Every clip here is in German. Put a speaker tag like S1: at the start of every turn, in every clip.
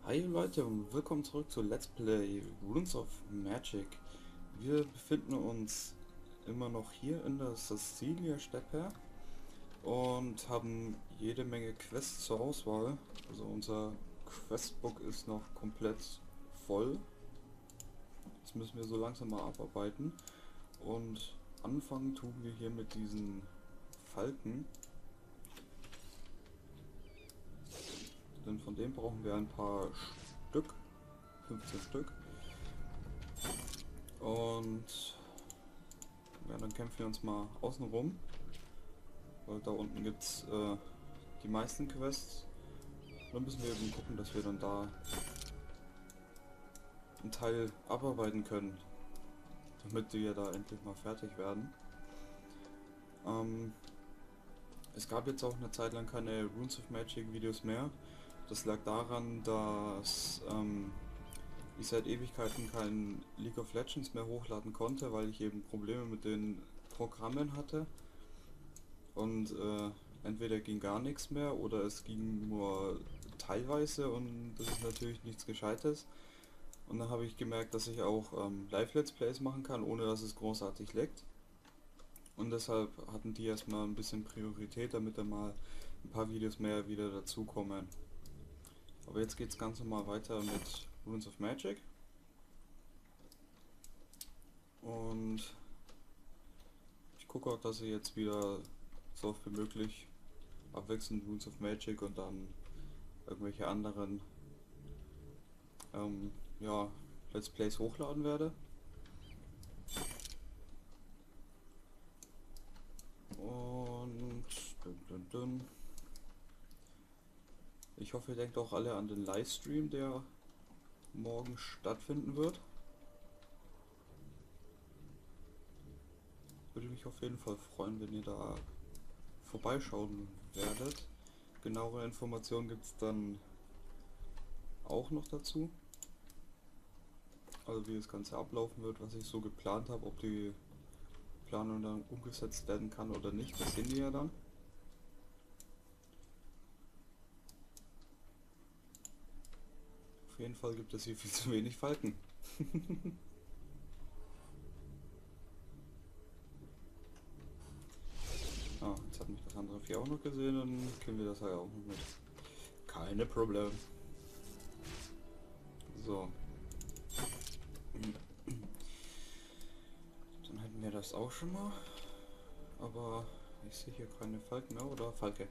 S1: Hi Leute und willkommen zurück zu Let's Play Runes of Magic. Wir befinden uns immer noch hier in der Cecilia-Steppe und haben jede Menge Quests zur Auswahl. Also unser Questbook ist noch komplett voll. Das müssen wir so langsam mal abarbeiten. Und anfangen tun wir hier mit diesen Falken. Denn von dem brauchen wir ein paar Stück. 15 Stück. Und ja, dann kämpfen wir uns mal außen rum. Weil da unten gibt es die meisten Quests. Und dann müssen wir eben gucken, dass wir dann da einen Teil abarbeiten können. Damit wir da endlich mal fertig werden. Es gab jetzt auch eine Zeit lang keine Runes of Magic Videos mehr. Das lag daran, dass ich seit Ewigkeiten kein League of Legends mehr hochladen konnte, weil ich eben Probleme mit den Programmen hatte. Und entweder ging gar nichts mehr oder es ging nur teilweise und das ist natürlich nichts Gescheites. Und dann habe ich gemerkt, dass ich auch Live-Let's Plays machen kann, ohne dass es großartig leckt. Und deshalb hatten die erstmal ein bisschen Priorität, damit dann mal ein paar Videos mehr wieder dazukommen. Aber jetzt geht es ganz normal weiter mit Runes of Magic. Und ich gucke auch, dass ich jetzt wieder so oft wie möglich abwechselnd Runes of Magic und dann irgendwelche anderen ja, Let's Plays hochladen werde. Und ich hoffe, ihr denkt auch alle an den Livestream, der morgen stattfinden wird. Würde mich auf jeden Fall freuen, wenn ihr da vorbeischauen werdet. Genauere Informationen gibt es dann auch noch dazu. Also wie das Ganze ablaufen wird, was ich so geplant habe, ob die Planung dann umgesetzt werden kann oder nicht, das sehen wir ja dann. Auf jeden Fall gibt es hier viel zu wenig Falken. Jetzt hat mich das andere Vieh auch noch gesehen, dann können wir das halt auch noch mit. Keine Problem. So. Dann hätten wir das auch schon mal. Aber ich sehe hier keine Falken mehr, oder? Falke.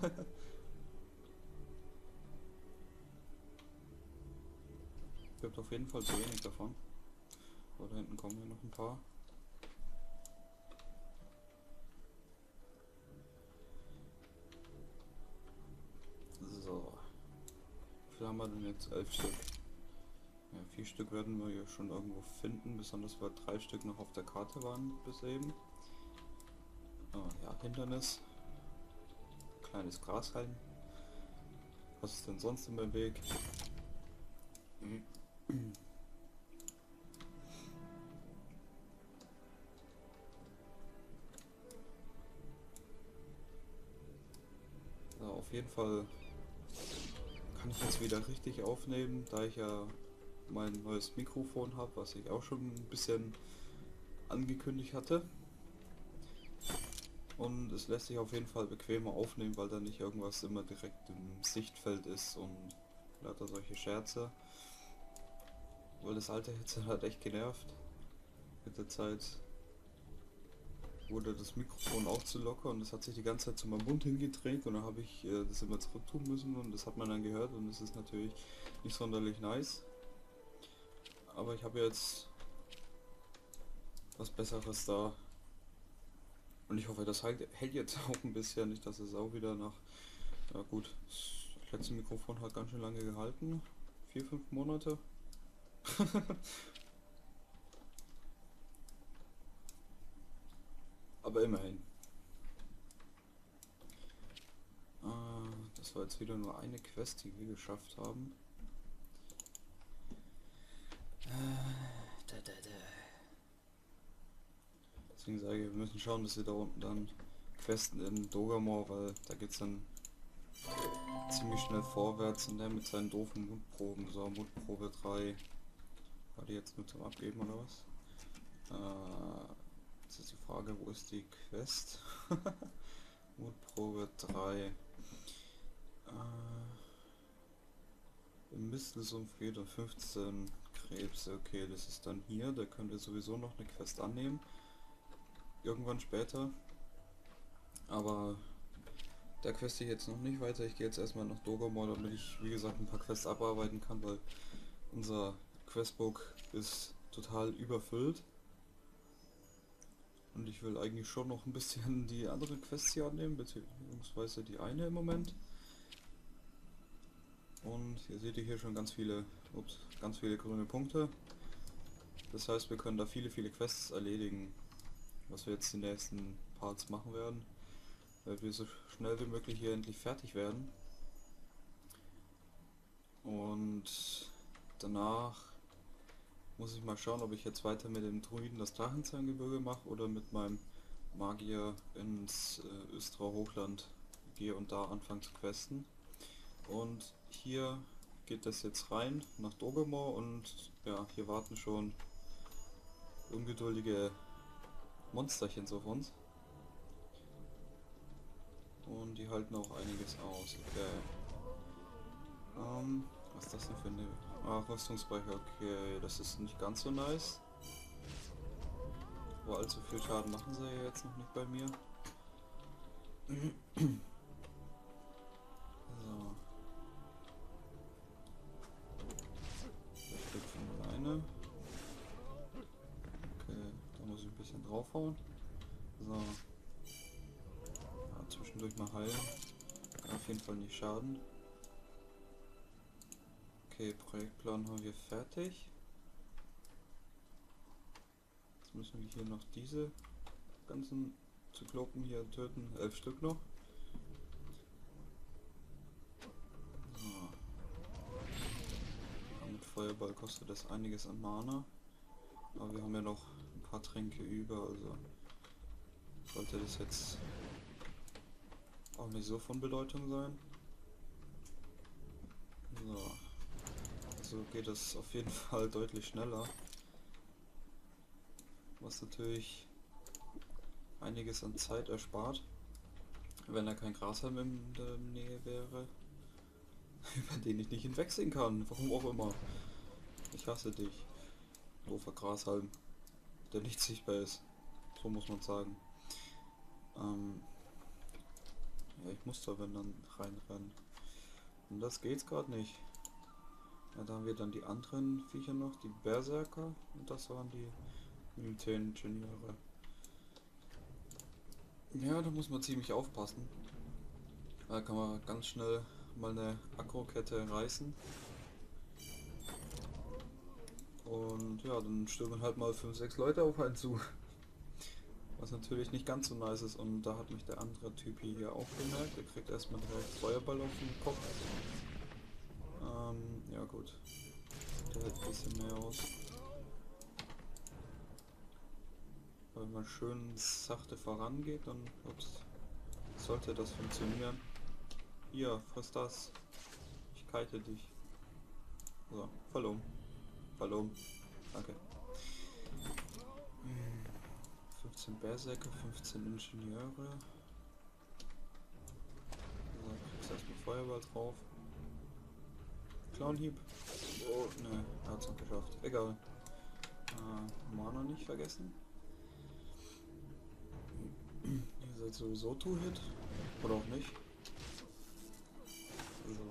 S1: Gibt auf jeden Fall zu wenig davon. Aber da hinten kommen ja noch ein paar. So. Wie viel haben wir denn jetzt? 11 Stück. Ja, 4 Stück werden wir ja schon irgendwo finden, besonders weil 3 Stück noch auf der Karte waren bis eben. Ja, Hindernis. Kleines Grashalm. Was ist denn sonst in meinem Weg? Ja, auf jeden Fall kann ich jetzt wieder richtig aufnehmen, da ich ja mein neues Mikrofon habe, was ich auch schon ein bisschen angekündigt hatte. Und es lässt sich auf jeden Fall bequemer aufnehmen, weil da nicht irgendwas immer direkt im Sichtfeld ist und lauter solche Scherze. Weil das alte Headset hat echt genervt. Mit der Zeit wurde das Mikrofon auch zu locker und es hat sich die ganze Zeit zu meinem Mund hingedreht und dann habe ich das immer zurück tun müssen und das hat man dann gehört und das ist natürlich nicht sonderlich nice. Aber ich habe jetzt was Besseres da und ich hoffe, das hält jetzt auch ein bisschen, nicht dass es auch wieder nach, ja gut, das letzte Mikrofon hat ganz schön lange gehalten, 4-5 Monate. Aber immerhin. Das war jetzt wieder nur eine Quest, die wir geschafft haben. Deswegen sage ich, wir müssen schauen, dass wir da unten dann questen in Dogamore, weil da geht's dann ziemlich schnell vorwärts und der mit seinen doofen Mutproben. So, Mutprobe 3. War die jetzt nur zum Abgeben oder was? Jetzt ist die Frage, wo ist die Quest? Mutprobe 3. Im Mistelsumpf wieder 15 Krebse. Okay, das ist dann hier. Da können wir sowieso noch eine Quest annehmen. Irgendwann später. Aber da queste ich jetzt noch nicht weiter. Ich gehe jetzt erstmal nach Dogomor, damit ich, wie gesagt, ein paar Quests abarbeiten kann, weil unser Questbook ist total überfüllt. Und ich will eigentlich schon noch ein bisschen die andere Quests hier annehmen, beziehungsweise die eine im Moment. Und ihr seht hier schon ganz viele grüne Punkte. Das heißt, wir können da viele Quests erledigen, was wir jetzt die nächsten Parts machen werden, weil wir so schnell wie möglich hier endlich fertig werden. Und danach muss ich mal schauen, ob ich jetzt weiter mit dem Druiden das Drachenzahngebirge mache oder mit meinem Magier ins Östra Hochland gehe und da anfange zu questen. Und hier geht das jetzt rein nach Dogomor und ja, hier warten schon ungeduldige Monsterchen auf uns. Und die halten auch einiges aus. Okay. Was ist das denn für eine... Ach, Rüstungsbrecher, okay, das ist nicht ganz so nice. Aber allzu viel Schaden machen sie ja jetzt noch nicht bei mir. So. Das Stück von alleine. Okay, da muss ich ein bisschen draufhauen. So. Ja, zwischendurch mal heilen. Kann auf jeden Fall nicht schaden. Okay, Projektplan haben wir fertig. Jetzt müssen wir hier noch diese ganzen Zyklopen hier töten. 11 Stück noch. So. Ja, mit Feuerball kostet das einiges an Mana. Aber wir haben ja noch ein paar Tränke über, also sollte das jetzt auch nicht so von Bedeutung sein. So. So geht es auf jeden Fall deutlich schneller. Was natürlich einiges an Zeit erspart, wenn da kein Grashalm in der Nähe wäre, über den ich nicht hinwegsehen kann, warum auch immer. Ich hasse dich, doofer Grashalm, der nicht sichtbar ist, so muss man sagen. Ja, ich muss da wenn dann reinrennen. Und das geht's gerade nicht. Ja, da haben wir dann die anderen Viecher noch, die Berserker, und das waren die Militäringenieure. Ja, da muss man ziemlich aufpassen. Da kann man ganz schnell mal eine Aggro-Kette reißen. Und ja, dann stürmen halt mal 5, 6 Leute auf einen zu. Was natürlich nicht ganz so nice ist. Und da hat mich der andere Typ hier auch gemerkt. Der kriegt erstmal direkt Feuerball auf den Kopf. Ja gut. Der hält ein bisschen mehr aus. Wenn man schön sachte vorangeht, dann sollte das funktionieren. Hier, friss das. Ich kite dich. So, verloren. Verloren. Danke. 15 Berserker, 15 Ingenieure. So, kriegst erstmal Feuerball drauf. Clownhieb. Oh, ne, er hat's noch geschafft. Egal. Mana nicht vergessen. Ihr seid sowieso Two-Hit. Oder auch nicht. So.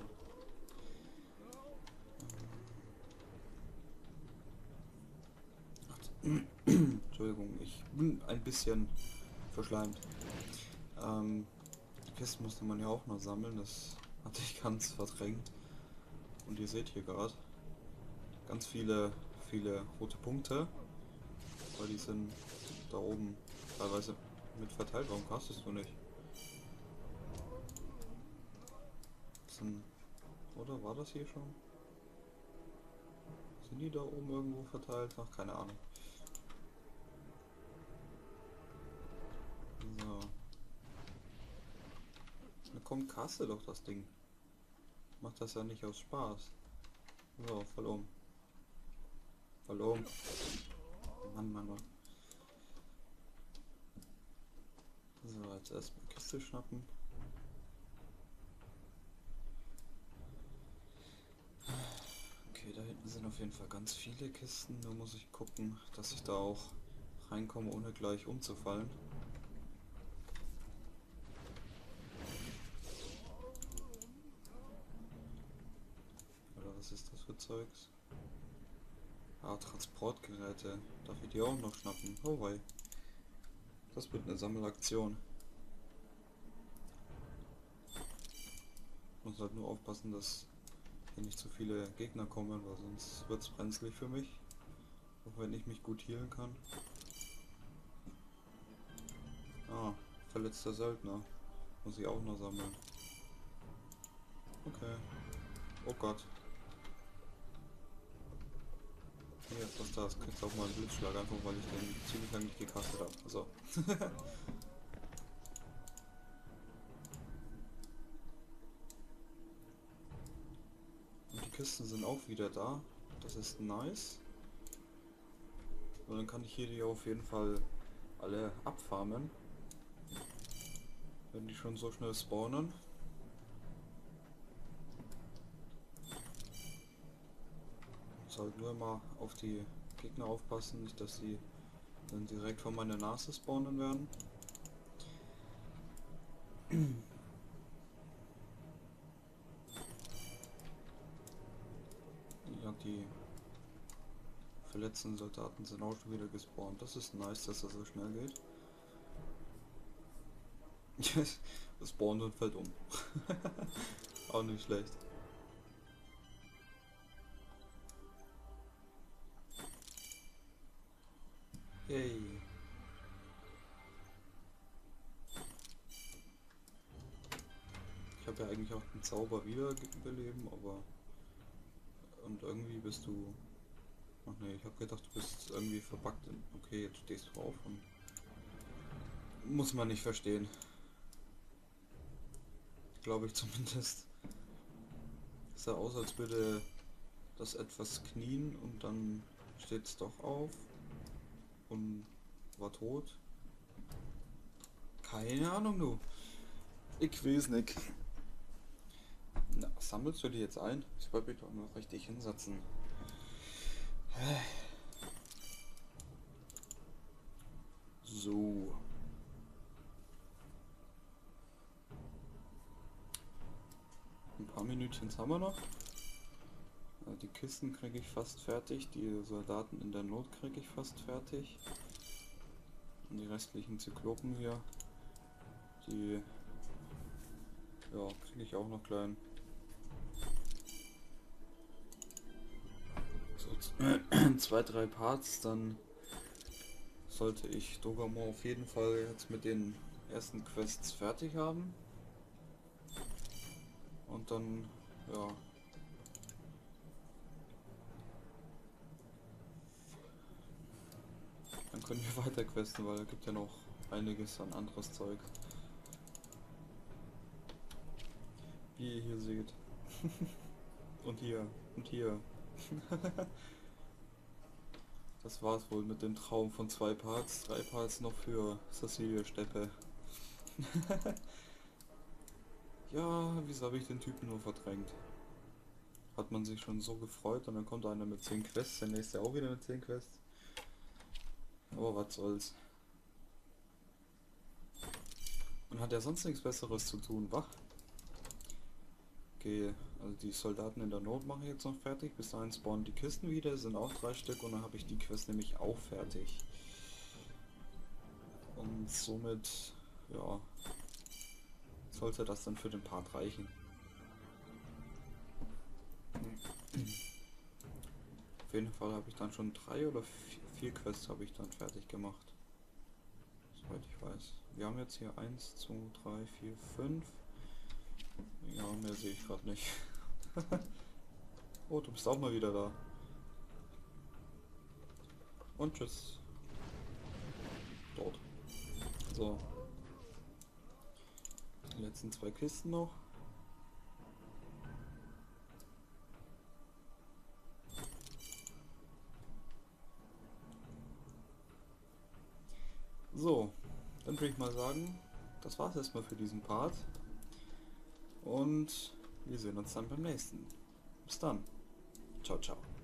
S1: Entschuldigung, ich bin ein bisschen verschleimt. Die Kisten musste man ja auch noch sammeln, das hatte ich ganz verdrängt. Und ihr seht hier gerade ganz viele rote Punkte, weil die sind da oben teilweise mit verteilt. Warum castest du nicht? Oder war das hier schon? Sind die da oben irgendwo verteilt? Ach, keine Ahnung. So. Na komm, caste doch das Ding. mache das ja nicht aus Spaß. So, voll um. Voll um. Mann, Mann, Mann. So, jetzt erstmal Kiste schnappen. Okay, da hinten sind auf jeden Fall ganz viele Kisten. Nur muss ich gucken, dass ich da auch reinkomme, ohne gleich umzufallen. Oder was ist das für Zeugs? Ah, Transportgeräte. Darf ich die auch noch schnappen? Oh wei. Das wird eine Sammelaktion. Muss halt nur aufpassen, dass hier nicht zu viele Gegner kommen, weil sonst wird es brenzlig für mich. Auch wenn ich mich gut healen kann. Ah, verletzter Söldner. Muss ich auch noch sammeln. Okay. Oh Gott. Hier, jetzt was da ist, kriegst du auch mal einen Blitzschlag, einfach weil ich den ziemlich lange nicht gecastet habe. So. Und die Kisten sind auch wieder da. Das ist nice. Und dann kann ich hier die auf jeden Fall alle abfarmen. Wenn die schon so schnell spawnen. Muss halt nur immer auf die Gegner aufpassen, nicht dass sie dann direkt vor meiner Nase spawnen werden. Ja, die verletzten Soldaten sind auch schon wieder gespawnt. Das ist nice, dass das so schnell geht. Das spawnt und fällt um. Auch nicht schlecht. Yay. Ich habe ja eigentlich auch den Zauber wiederbeleben, aber... Und irgendwie bist du... Ach nee, ich habe gedacht, du bist irgendwie verbuggt. Okay, jetzt stehst du auf und... Muss man nicht verstehen. Glaube ich zumindest. Es sah aus, als würde das etwas knien und dann steht es doch auf und war tot. Keine Ahnung, du. Ich weiß nicht. Na, sammelst du die jetzt ein? Ich wollte mich doch mal richtig hinsetzen. So. Ein paar Minütchen haben wir noch. Die Kisten kriege ich fast fertig. Die Soldaten in der Not kriege ich fast fertig. Und die restlichen Zyklopen hier, die ja, kriege ich auch noch klein. So, 2-3 Parts, dann sollte ich Dogamo auf jeden Fall jetzt mit den ersten Quests fertig haben. Und dann, ja. Dann können wir weiter questen, weil da gibt ja noch einiges an anderes Zeug. Wie ihr hier seht. Und hier. Und hier. Das war's wohl mit dem Traum von 2 Parts. 3 Parts noch für Cecilia Steppe. Ja, wieso habe ich den Typen nur verdrängt? Hat man sich schon so gefreut und dann kommt einer mit 10 Quests, der nächste auch wieder mit 10 Quests. Aber was soll's. Man hat ja sonst nichts Besseres zu tun, wach? Okay, also die Soldaten in der Not mache ich jetzt noch fertig. Bis dahin spawnen die Kisten wieder, sind auch 3 Stück und dann habe ich die Quest nämlich auch fertig. Und somit, ja, sollte das dann für den Part reichen. Auf jeden Fall habe ich dann schon 3 oder 4 Quests habe ich dann fertig gemacht. Soweit ich weiß. Wir haben jetzt hier 1, 2, 3, 4, 5. Ja, mehr sehe ich gerade nicht. Oh, du bist auch mal wieder da. Und tschüss. Dort. So. Die letzten 2 Kisten noch. So, dann würde ich mal sagen, das war's erstmal für diesen Part. Und wir sehen uns dann beim nächsten. Bis dann. Ciao, ciao.